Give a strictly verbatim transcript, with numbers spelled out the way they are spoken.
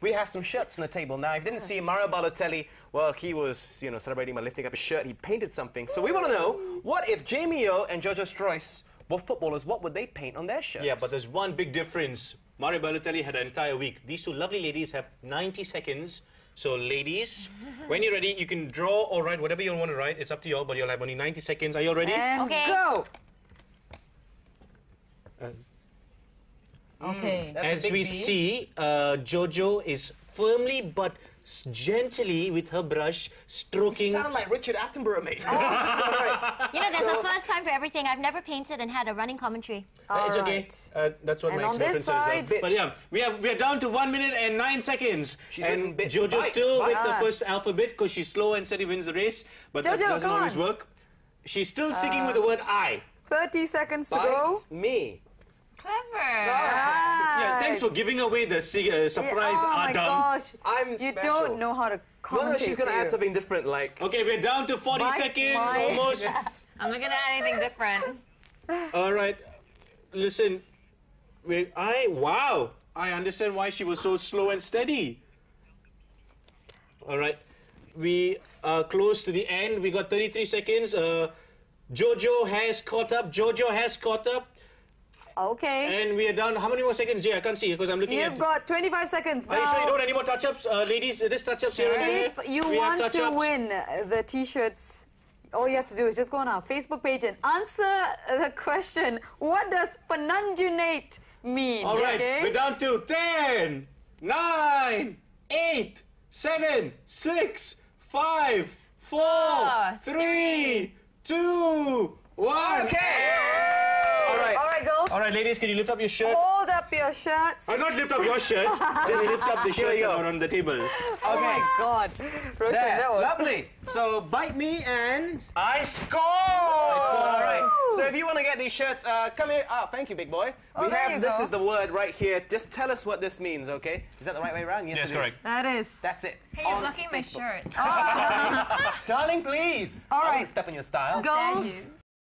we have some shirts on the table. Now, if you didn't see Mario Balotelli, well, he was, you know, celebrating by lifting up his shirt. He painted something. So we want to know, what if Jamie O and Jojo Stroyce were footballers, what would they paint on their shirts? Yeah, but there's one big difference. Mario Balotelli had an entire week. These two lovely ladies have ninety seconds. So, ladies, when you're ready, you can draw or write whatever you want to write. It's up to you all, but you'll have only ninety seconds. Are you all ready? And Okay. go! Uh, Okay. That's a As big we B. see, uh, Jojo is firmly but s- gently with her brush stroking. You sound like Richard Attenborough, mate. You know, there's a first time for everything. I've never painted and had a running commentary. Uh, it's okay. Alright. Uh, that's what And my on this ex-girlfriend says. side- But yeah, we are we are down to one minute and nine seconds. She's and written bit- Jojo bite, still bite. with the Ah. first alphabet because she's slow and steady wins the race. But that Jojo, doesn't come always on. work. She's still sticking with the word I. thirty seconds to go. Bites me. Clever. Yeah, thanks for giving away the si- uh, surprise Oh my Adam. gosh. I'm You special. don't know how to No, commentate. no, she's going to do add you? something different, like... Okay, we're down to forty Bite seconds my- almost. Yes. I'm not gonna add anything different. All right, listen. We, I wow. I understand why she was so slow and steady. All right, we are close to the end. We got thirty-three seconds. Uh, Jojo has caught up. Jojo has caught up, Okay. and we are down. How many more seconds, Jay? I can't see because I'm looking You've at. got twenty-five seconds Are you sure you now. don't want any more touch-ups, uh, ladies? Uh, Just touch-ups here and there. If you We have want to touch-ups. win uh, the t-shirts, all you have to do is just go on our Facebook page and answer the question, what does penanjunate mean? All right, Okay? we're down to ten, nine, eight, seven, six, five, four, Four, three, two, one. Okay! All right. All right, girls. All right, ladies, can you lift up your shirts? Hold up your shirts. Or not lift up your shirts, just lift up the shirts you that go. are on the table. Oh my God. Roshan, There, that was... lovely. So, bite me and... I score! All right. So if you want to get these shirts, uh, come here. Ah, thank you, big boy. Oh, we there have, you this go. is the word right here. Just tell us what this means, okay? Is that the right way around? Yes, it correct. is. That is. That's it. Hey, you're On blocking my Facebook. shirt. Darling, please. All I right. won't step on your style. Girls,